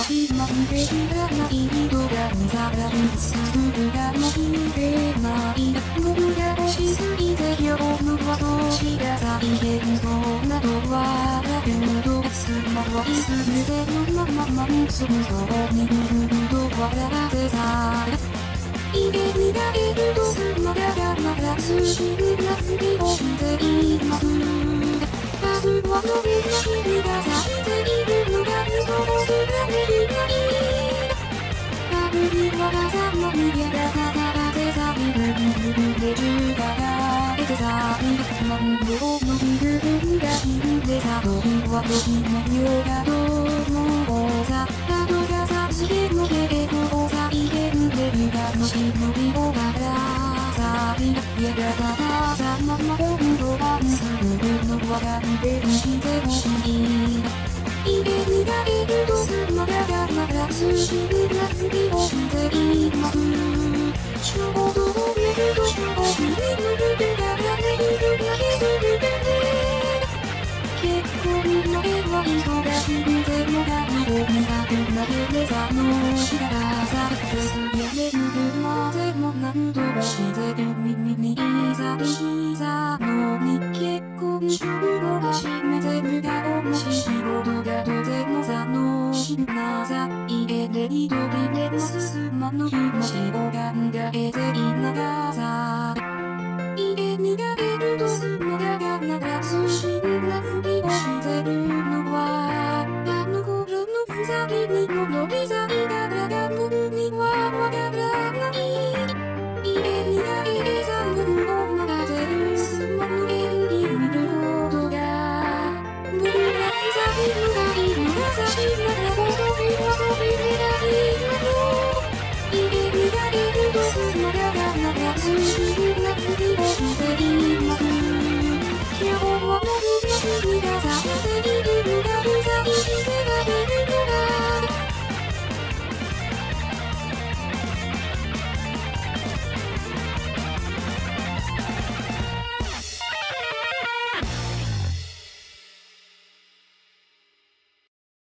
しまって知らない人が見たらすぐがも入れない僕が欲しすぎて夜はどちら大変そうなどはだけどスマホ全てのままそのそうにぐるぐると笑ってた家に慣れるとスマホがまだ死ぬなふりをしていますパスワードで君がさしているのが嘘を知られないある日は朝の逃げがさらでさびるで中華が出てさび何秒のビル分が死んでた時は時のようだと思うさ角がさしてのけどさいけんでるがの忍びをがらさび家がささまま本当はすぐのわかってしてほしい家に慣れるとスマホがまだ死ぬなふりをしていますちょうど寝るとちょうど眠るでがられるだけするでね結婚までは忙しくても何を磨くまで目覚のしながらさ眠るまでも何度かしてる耳にいざいざのに結婚するのが閉めてるだろうし仕事がとても楽しくなさ家で一人でも進まぬ話を考えていながら家に慣れるとスマホがまだ死んだふりをしてるのはあの頃のふざけにの乗りざりだが僕にはわからない家に慣れて寒をまがてるスマホで見ることが僕がふざけるがいいのが差し